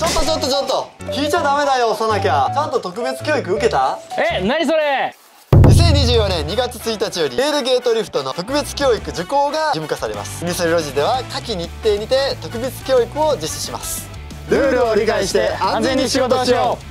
引いちゃダメだよ。押さなきゃ。ちゃんと特別教育受けた？ 何それ。 2024年2月1日よりレールゲートリフトの特別教育受講が義務化されます。ミソリロジでは夏季日程にて特別教育を実施します。ルールを理解して安全に仕事をしよう。